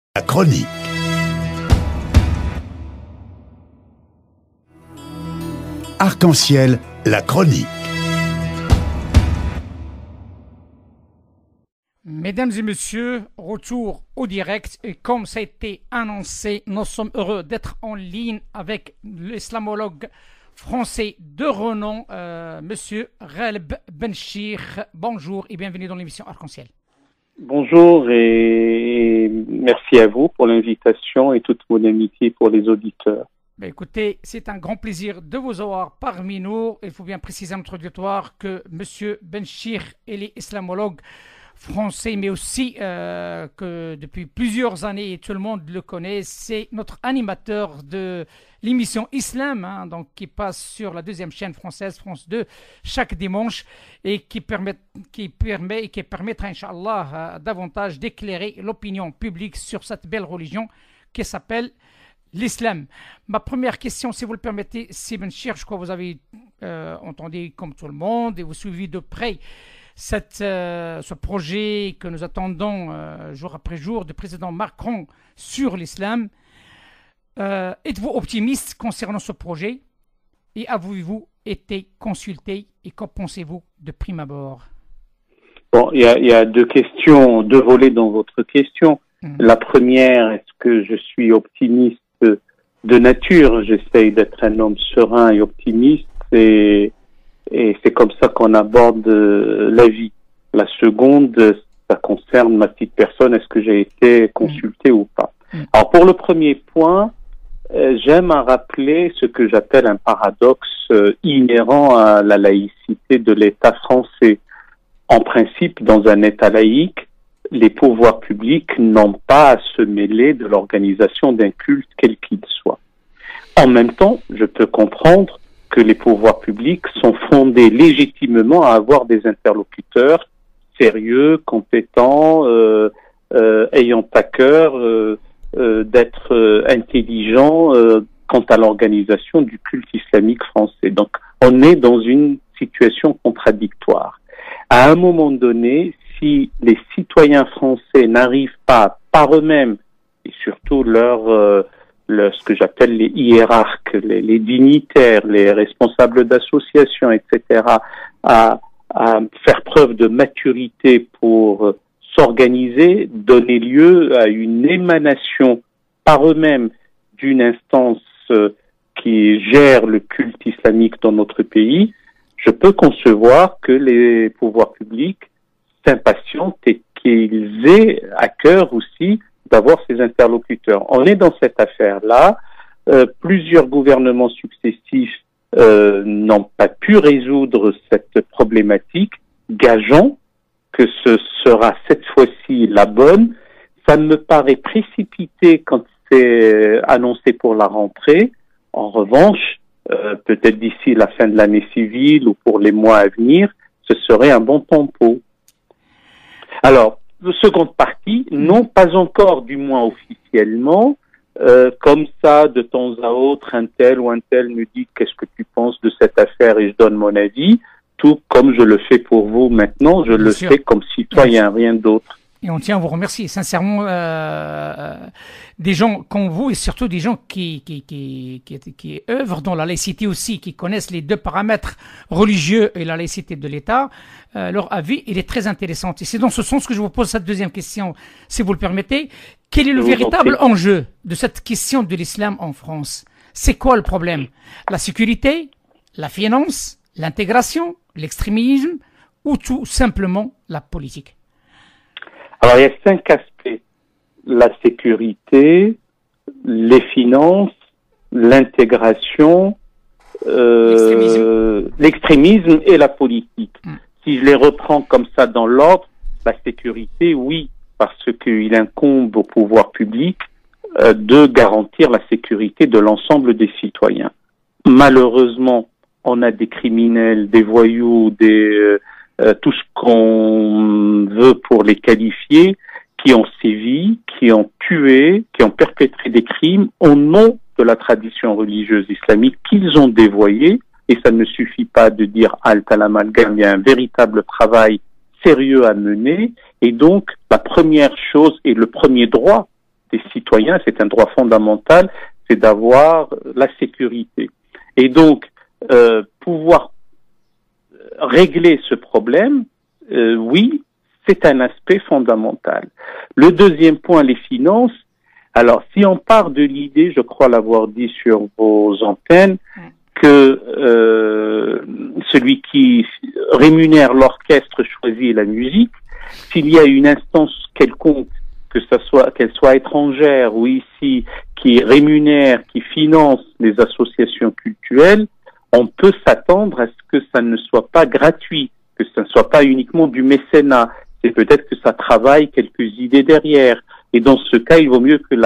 La chronique. Arc-en-ciel, la chronique. Mesdames et messieurs, retour au direct et comme ça a été annoncé, nous sommes heureux d'être en ligne avec l'islamologue français de renom, monsieur Ghaleb Benchir. Bonjour et bienvenue dans l'émission Arc-en-ciel. Bonjour et merci à vous pour l'invitation et toute mon amitié pour les auditeurs. Écoutez, c'est un grand plaisir de vous avoir parmi nous. Il faut bien préciser à notre auditoire que M. Benchir est islamologue français, mais aussi que depuis plusieurs années, et tout le monde le connaît, c'est notre animateur de l'émission Islam, donc qui passe sur la deuxième chaîne française, France 2, chaque dimanche, et qui permettra, Inch'Allah, davantage d'éclairer l'opinion publique sur cette belle religion qui s'appelle l'islam. Ma première question, si vous le permettez, c'est Benchir, je crois que vous avez entendu comme tout le monde et vous suivez de près ce projet que nous attendons jour après jour du président Macron sur l'islam. Êtes-vous optimiste concernant ce projet et avez-vous été consulté et qu'en pensez-vous de prime abord? Bon, il y a deux volets dans votre question. La première, est-ce que je suis optimiste de nature? J'essaye d'être un homme serein et optimiste et c'est comme ça qu'on aborde la vie. La seconde, ça concerne ma petite personne, est-ce que j'ai été consulté ou pas? Alors pour le premier point, j'aime à rappeler ce que j'appelle un paradoxe inhérent à la laïcité de l'État français. En principe, dans un État laïque, les pouvoirs publics n'ont pas à se mêler de l'organisation d'un culte quel qu'il soit. En même temps, je peux comprendre que les pouvoirs publics sont fondés légitimement à avoir des interlocuteurs sérieux, compétents, ayant à cœur d'être intelligents quant à l'organisation du culte islamique français. Donc, on est dans une situation contradictoire. À un moment donné, si les citoyens français n'arrivent pas, par eux-mêmes, et surtout ce que j'appelle les hiérarques, les dignitaires, les responsables d'associations, etc., à faire preuve de maturité pour s'organiser, donner lieu à une émanation par eux-mêmes d'une instance qui gère le culte islamique dans notre pays, je peux concevoir que les pouvoirs publics s'impatientent et qu'ils aient à cœur aussi d'avoir ces interlocuteurs. On est dans cette affaire-là. Plusieurs gouvernements successifs n'ont pas pu résoudre cette problématique. Gageons que ce sera cette fois-ci la bonne. Ça me paraît précipité quand c'est annoncé pour la rentrée. En revanche, peut-être d'ici la fin de l'année civile ou pour les mois à venir, ce serait un bon tempo. Alors, seconde partie, non pas encore, du moins officiellement. Comme ça, de temps à autre, un tel ou un tel me dit qu'est-ce que tu penses de cette affaire et je donne mon avis. Tout comme je le fais pour vous maintenant, je le fais comme citoyen, rien d'autre. Et on tient à vous remercier sincèrement des gens comme vous et surtout des gens qui œuvrent dans la laïcité aussi, qui connaissent les deux paramètres religieux et la laïcité de l'État. Leur avis, il est très intéressant. Et c'est dans ce sens que je vous pose cette deuxième question, si vous le permettez. Quel est le véritable enjeu de cette question de l'islam en France? C'est quoi le problème? La sécurité, la finance, l'intégration, l'extrémisme ou tout simplement la politique? Alors, il y a 5 aspects. La sécurité, les finances, l'intégration, l'extrémisme et la politique. Si je les reprends comme ça dans l'ordre, la sécurité, oui, parce qu'il incombe au pouvoir public de garantir la sécurité de l'ensemble des citoyens. Malheureusement, on a des criminels, des voyous, tout ce qu'on veut pour les qualifier, qui ont sévi, qui ont tué, qui ont perpétré des crimes au nom de la tradition religieuse islamique qu'ils ont dévoyée. Et ça ne suffit pas de dire halte à l'amalgame, il y a un véritable travail sérieux à mener. Et donc, la première chose et le premier droit des citoyens, c'est un droit fondamental, c'est d'avoir la sécurité. Et donc, pouvoir régler ce problème, oui, c'est un aspect fondamental. Le deuxième point, les finances. Alors, si on part de l'idée, je crois l'avoir dit sur vos antennes, que celui qui rémunère l'orchestre choisit la musique, s'il y a une instance quelconque, qu'elle soit étrangère ou ici, qui rémunère, qui finance les associations culturelles, on peut s'attendre à ce que ça ne soit pas gratuit, que ça ne soit pas uniquement du mécénat. C'est peut-être que ça travaille quelques idées derrière. Et dans ce cas, il vaut mieux que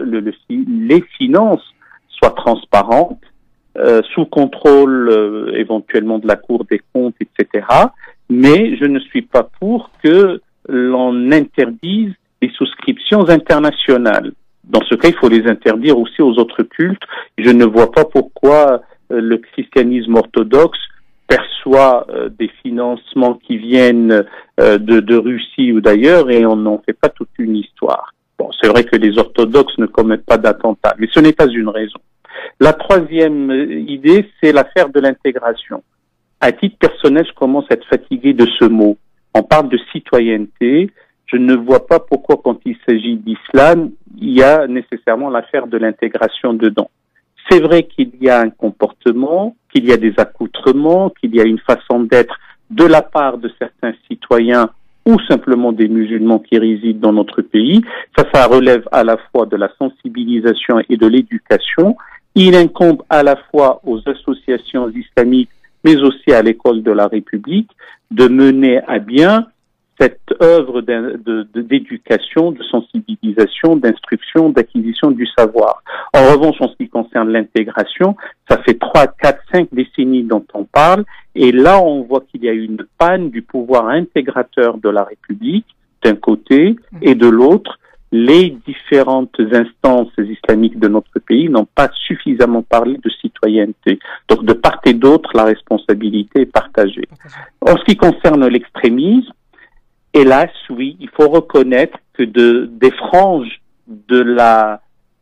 les finances soient transparentes, sous contrôle éventuellement de la Cour des comptes, etc. Mais je ne suis pas pour que l'on interdise les souscriptions internationales. Dans ce cas, il faut les interdire aussi aux autres cultes. Je ne vois pas pourquoi le christianisme orthodoxe perçoit des financements qui viennent de Russie ou d'ailleurs et on n'en fait pas toute une histoire. Bon, c'est vrai que les orthodoxes ne commettent pas d'attentats, mais ce n'est pas une raison. La troisième idée, c'est l'affaire de l'intégration. À titre personnel, je commence à être fatigué de ce mot. On parle de citoyenneté. Je ne vois pas pourquoi, quand il s'agit d'islam, il y a nécessairement l'affaire de l'intégration dedans. C'est vrai qu'il y a un comportement, qu'il y a des accoutrements, qu'il y a une façon d'être de la part de certains citoyens ou simplement des musulmans qui résident dans notre pays. Ça relève à la fois de la sensibilisation et de l'éducation. Il incombe à la fois aux associations islamiques, mais aussi à l'école de la République, de mener à bien cette œuvre d'éducation, de sensibilisation, d'instruction, d'acquisition du savoir. En revanche, en ce qui concerne l'intégration, ça fait 3, 4, 5 décennies dont on parle, et là on voit qu'il y a une panne du pouvoir intégrateur de la République, d'un côté, et de l'autre, les différentes instances islamiques de notre pays n'ont pas suffisamment parlé de citoyenneté. Donc de part et d'autre, la responsabilité est partagée. En ce qui concerne l'extrémisme, hélas, oui, il faut reconnaître que des franges de la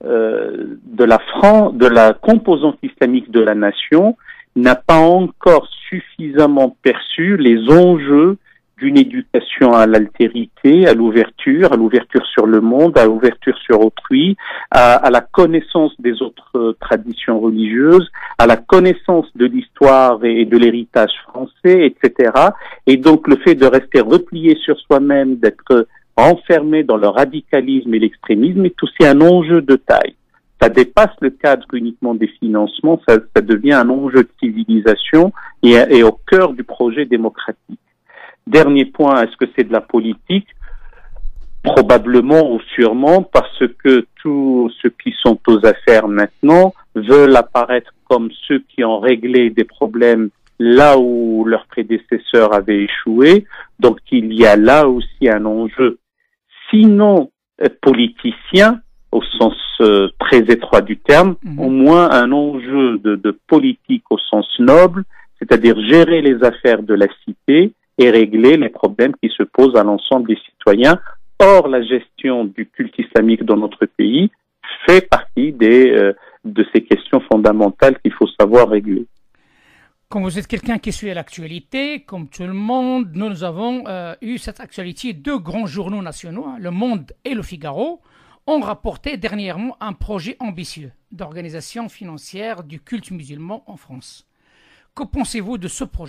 composante islamique de la nation n'a pas encore suffisamment perçu les enjeux d'une éducation à l'altérité, à l'ouverture sur le monde, à l'ouverture sur autrui, à la connaissance des autres traditions religieuses, à la connaissance de l'histoire et de l'héritage français, etc. Et donc le fait de rester replié sur soi-même, d'être enfermé dans le radicalisme et l'extrémisme est aussi un enjeu de taille. Ça dépasse le cadre uniquement des financements, ça devient un enjeu de civilisation et au cœur du projet démocratique. Dernier point, est-ce que c'est de la politique? Probablement ou sûrement, parce que tous ceux qui sont aux affaires maintenant veulent apparaître comme ceux qui ont réglé des problèmes là où leurs prédécesseurs avaient échoué. Donc il y a là aussi un enjeu, sinon politicien, au sens très étroit du terme, au moins un enjeu de politique au sens noble, c'est-à-dire gérer les affaires de la cité et régler les problèmes qui se posent à l'ensemble des citoyens. Or, la gestion du culte islamique dans notre pays fait partie de ces questions fondamentales qu'il faut savoir régler. Comme vous êtes quelqu'un qui suit l'actualité, comme tout le monde, nous avons eu cette actualité. Deux grands journaux nationaux, Le Monde et Le Figaro, ont rapporté dernièrement un projet ambitieux d'organisation financière du culte musulman en France. Que pensez-vous de ce projet ?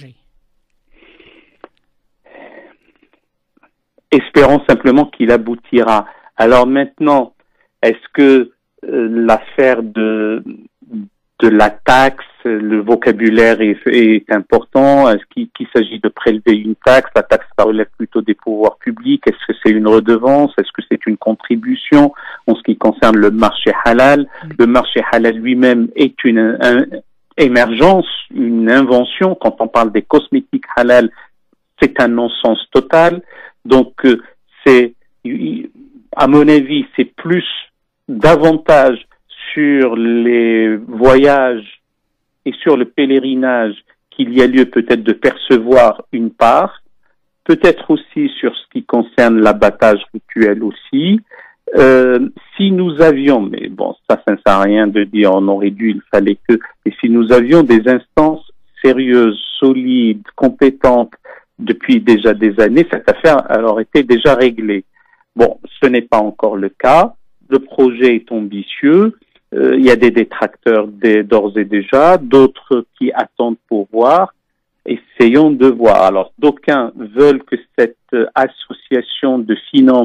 Espérons simplement qu'il aboutira. Alors maintenant, est-ce que l'affaire de la taxe, le vocabulaire est important? Est-ce qu'il s'agit de prélever une taxe? La taxe, ça relève plutôt des pouvoirs publics. Est-ce que c'est une redevance? Est-ce que c'est une contribution? En ce qui concerne le marché halal, le marché halal lui-même est une émergence, une invention. Quand on parle des cosmétiques halal, c'est un non-sens total. Donc, à mon avis, c'est plus davantage sur les voyages et sur le pèlerinage qu'il y a lieu peut-être de percevoir une part, peut-être aussi sur ce qui concerne l'abattage rituel aussi, Si nous avions, mais bon, ça ne sert à rien de dire on aurait dû, il fallait que, et si nous avions des instances sérieuses, solides, compétentes depuis déjà des années, cette affaire aurait été déjà réglée. Bon, ce n'est pas encore le cas. Le projet est ambitieux. Il y a des détracteurs d'ores et déjà, d'autres qui attendent pour voir. Essayons de voir. Alors, d'aucuns veulent que cette association de finances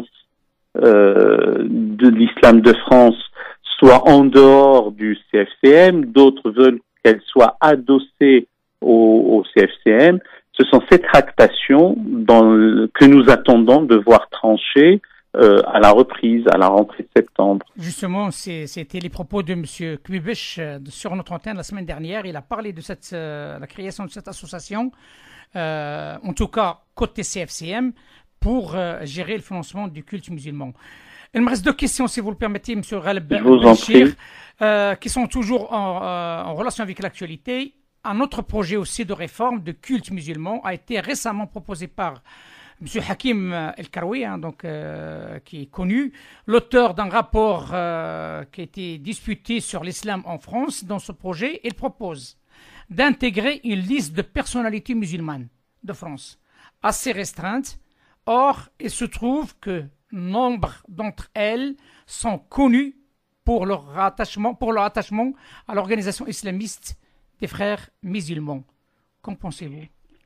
de l'islam de France soit en dehors du CFCM, d'autres veulent qu'elle soit adossée au CFCM. Ce sont ces tractations que nous attendons de voir trancher à la reprise, à la rentrée de septembre. Justement, c'était les propos de M. Kuibish sur notre antenne la semaine dernière. Il a parlé de la création de cette association, en tout cas côté CFCM, pour gérer le financement du culte musulman. Il me reste deux questions, si vous le permettez, M. Ghaleb Benchir, qui sont toujours en relation avec l'actualité. Un autre projet aussi de réforme de culte musulman a été récemment proposé par M. Hakim El-Karoui, qui est connu, l'auteur d'un rapport qui a été disputé sur l'islam en France. Dans ce projet, il propose d'intégrer une liste de personnalités musulmanes de France assez restreinte. Or, il se trouve que nombre d'entre elles sont connues pour leur attachement à l'organisation islamiste des frères musulmans. Qu'en pensez-vous?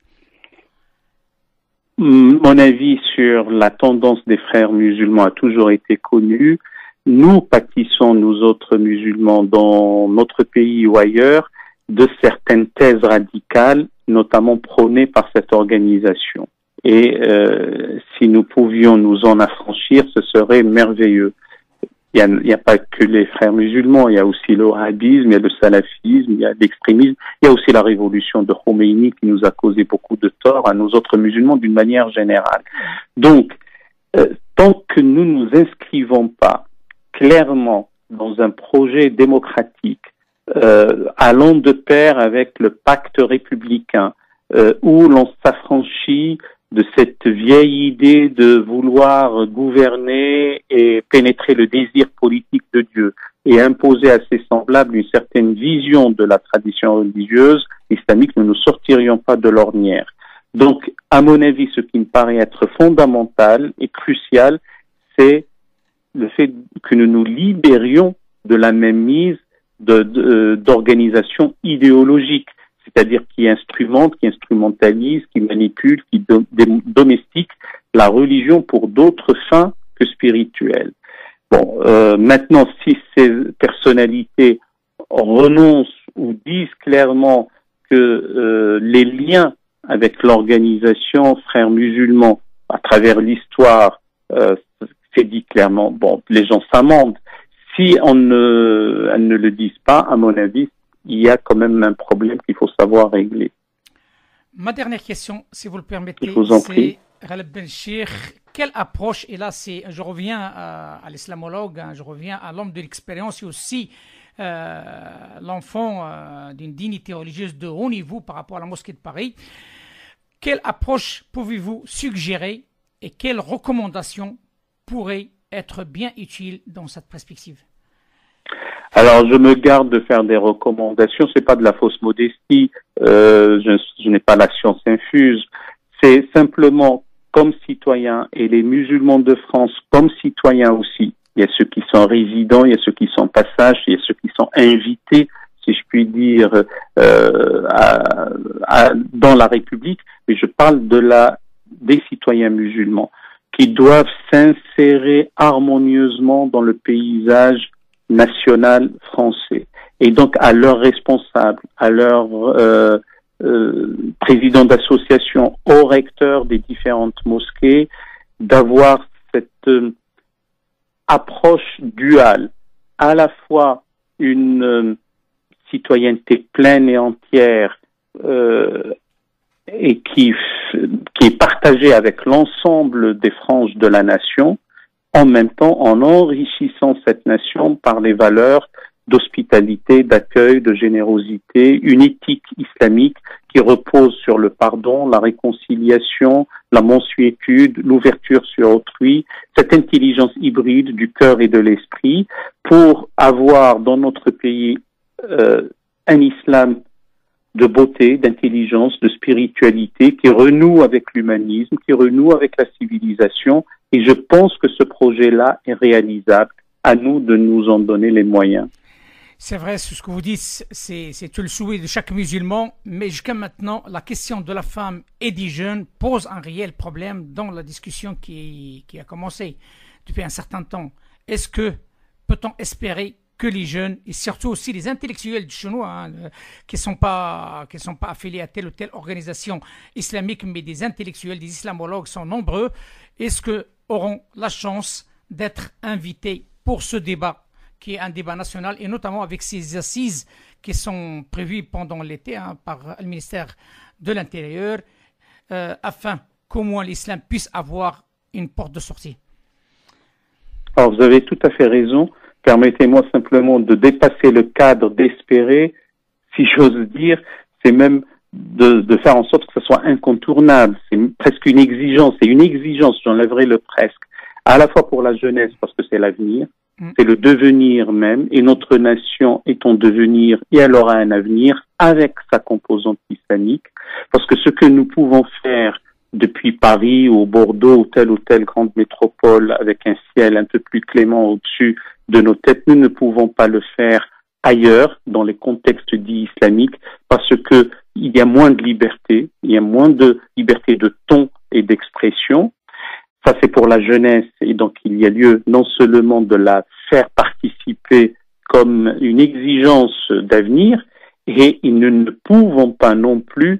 Mon avis sur la tendance des frères musulmans a toujours été connu. Nous pâtissons, nous autres musulmans, dans notre pays ou ailleurs, de certaines thèses radicales, notamment prônées par cette organisation. Et si nous pouvions nous en affranchir, ce serait merveilleux. Il n'y a pas que les frères musulmans, il y a aussi le wahhabisme, il y a le salafisme, il y a l'extrémisme, il y a aussi la révolution de Khomeini qui nous a causé beaucoup de tort à nous autres musulmans d'une manière générale. Donc, tant que nous nous inscrivons pas clairement dans un projet démocratique allant de pair avec le pacte républicain, où l'on s'affranchit de cette vieille idée de vouloir gouverner et pénétrer le désir politique de Dieu et imposer à ses semblables une certaine vision de la tradition religieuse islamique, nous ne sortirions pas de l'ornière. Donc, à mon avis, ce qui me paraît être fondamental et crucial, c'est le fait que nous nous libérions de la mainmise d'organisations idéologiques, c'est-à-dire qui instrumentent, qui instrumentalisent, qui manipulent, qui domestiquent la religion pour d'autres fins que spirituelles. Bon, maintenant, si ces personnalités renoncent ou disent clairement que les liens avec l'organisation Frères musulmans, à travers l'histoire, c'est dit clairement, bon, les gens s'amendent. Si elles ne le disent pas, à mon avis, il y a quand même un problème qu'il faut savoir régler. Ma dernière question, si vous le permettez, c'est Ghaleb Benchir, quelle approche, et là je reviens à l'islamologue, je reviens à l'homme de l'expérience et aussi l'enfant d'une dignité religieuse de haut niveau par rapport à la mosquée de Paris, quelle approche pouvez-vous suggérer et quelles recommandations pourraient être bien utiles dans cette perspective? Alors, je me garde de faire des recommandations. C'est pas de la fausse modestie. Je n'ai pas la science infuse. C'est simplement comme citoyens et les musulmans de France comme citoyens aussi. Il y a ceux qui sont résidents, il y a ceux qui sont passage, il y a ceux qui sont invités, si je puis dire, dans la République. Mais je parle des citoyens musulmans qui doivent s'insérer harmonieusement dans le paysage national français. Et donc, à leurs responsables, à leurs présidents d'associations, aux recteurs des différentes mosquées, d'avoir cette approche duale, à la fois une citoyenneté pleine et entière et qui est partagée avec l'ensemble des franges de la nation, en même temps en enrichissant cette nation par les valeurs d'hospitalité, d'accueil, de générosité, une éthique islamique qui repose sur le pardon, la réconciliation, la mansuétude, l'ouverture sur autrui, cette intelligence hybride du cœur et de l'esprit, pour avoir dans notre pays un islam de beauté, d'intelligence, de spiritualité, qui renoue avec l'humanisme, qui renoue avec la civilisation. Et je pense que ce projet-là est réalisable. À nous de nous en donner les moyens. C'est vrai, ce que vous dites, c'est tout le souhait de chaque musulman, mais jusqu'à maintenant, la question de la femme et des jeunes pose un réel problème dans la discussion qui a commencé depuis un certain temps. Est-ce que peut-on espérer que les jeunes, et surtout aussi les intellectuels du chinois, qui sont pas affiliés à telle ou telle organisation islamique, mais des intellectuels, des islamologues sont nombreux, est-ce que auront la chance d'être invités pour ce débat, qui est un débat national, et notamment avec ces assises qui sont prévues pendant l'été par le ministère de l'Intérieur, afin qu'au moins l'islam puisse avoir une porte de sortie. Alors, vous avez tout à fait raison. Permettez-moi simplement de dépasser le cadre d'espérer, si j'ose dire, c'est même de faire en sorte que ce soit incontournable. C'est presque une exigence, j'enlèverai le presque, à la fois pour la jeunesse, parce que c'est l'avenir, c'est le devenir même, et notre nation est en devenir, et elle aura un avenir avec sa composante islamique, parce que ce que nous pouvons faire depuis Paris ou Bordeaux ou telle grande métropole avec un ciel un peu plus clément au-dessus de nos têtes, nous ne pouvons pas le faire ailleurs, dans les contextes dits islamiques, parce que il y a moins de liberté, il y a moins de liberté de ton et d'expression. Ça, c'est pour la jeunesse, et donc il y a lieu non seulement de la faire participer comme une exigence d'avenir, et nous ne pouvons pas non plus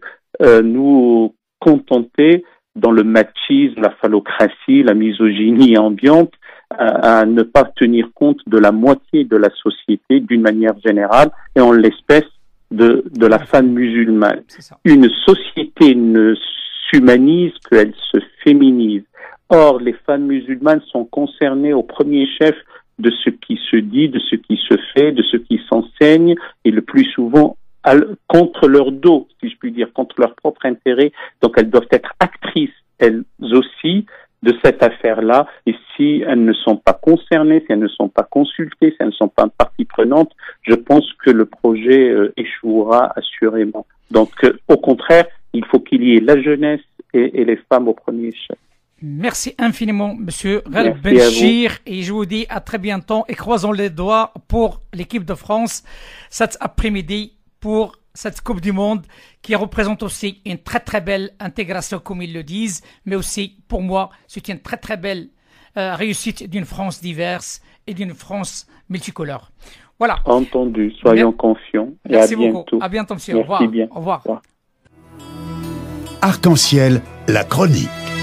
nous contenter dans le machisme, la phallocratie, la misogynie ambiante, à ne pas tenir compte de la moitié de la société d'une manière générale, et en l'espèce de la femme musulmane. Une société ne s'humanise qu'elle se féminise. Or, les femmes musulmanes sont concernées au premier chef de ce qui se dit, de ce qui se fait, de ce qui s'enseigne, et le plus souvent contre leur dos, si je puis dire, contre leur propre intérêt. Donc, elles doivent être actrices, elles aussi, de cette affaire-là. Et si elles ne sont pas concernées, si elles ne sont pas consultées, si elles ne sont pas partie prenante, je pense que le projet échouera assurément. Donc, au contraire, il faut qu'il y ait la jeunesse et les femmes au premier chef. Merci infiniment, Monsieur Ghaleb Benchir, et je vous dis à très bientôt et croisons les doigts pour l'équipe de France cet après-midi pour cette Coupe du Monde qui représente aussi une très très belle intégration comme ils le disent, mais aussi pour moi c'est une très très belle réussite d'une France diverse et d'une France multicolore. Voilà. Entendu, soyons confiants et merci à bientôt. Beaucoup. À bientôt, monsieur. Merci Au revoir. bien. Au revoir. Au revoir. Arc-en-ciel, la chronique.